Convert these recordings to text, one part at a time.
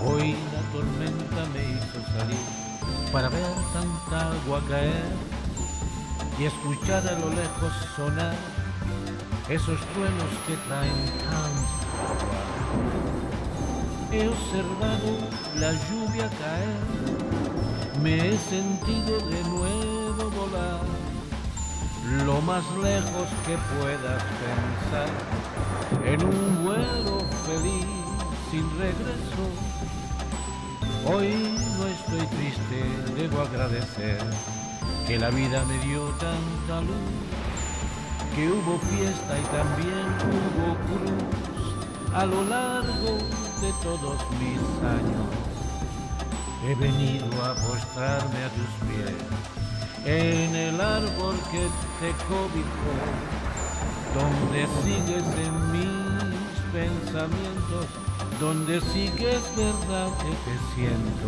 Hoy la tormenta me hizo salir para ver tanta agua caer y escuchar a lo lejos sonar esos truenos que traen tanta agua. He observado la lluvia caer, me he sentido de nuevo volar, lo más lejos que puedas pensar, en un vuelo feliz sin regreso. Hoy no estoy triste, debo agradecer que la vida me dio tanta luz, que hubo fiesta y también hubo cruz a lo largo de todos mis años. He venido a postrarme a tus pies, en el árbol que te cobijó, donde sigues en mis pensamientos, donde sí que es verdad que te siento.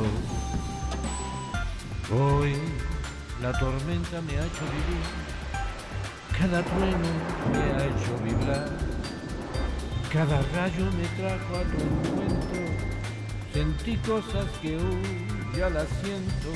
Hoy la tormenta me ha hecho vivir, cada trueno me ha hecho vibrar, cada rayo me trajo a tu encuentro, sentí cosas que hoy ya las siento.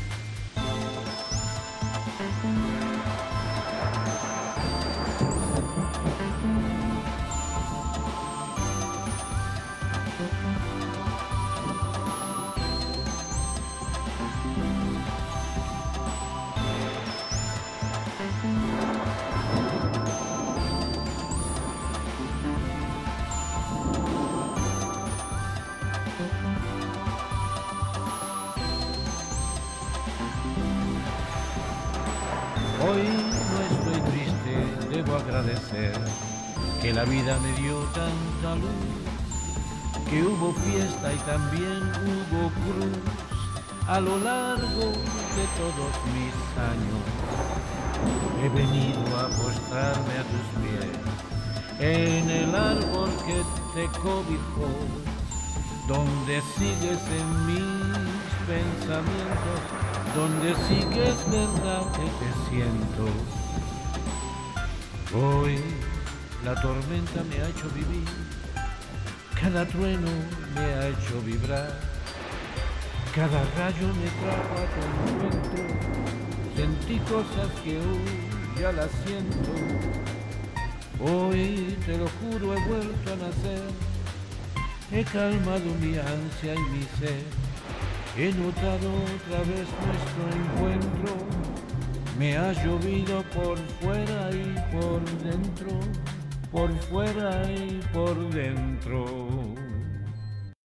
Hoy no estoy triste, debo agradecer que la vida me dio tanta luz, que hubo fiesta y también hubo cruz a lo largo de todos mis años. He venido a postrarme a tus pies, en el árbol que te cobijó, donde sigues en mis pensamientos, donde sí que es verdad que te siento. Hoy la tormenta me ha hecho vivir, cada trueno me ha hecho vibrar, cada rayo me trajo a tu encuentro, sentí cosas que hoy ya las siento. Hoy, te lo juro, he vuelto a nacer, he calmado mi ansia y mi sed, he notado otra vez nuestro encuentro, me ha llovido por fuera y por dentro, por fuera y por dentro.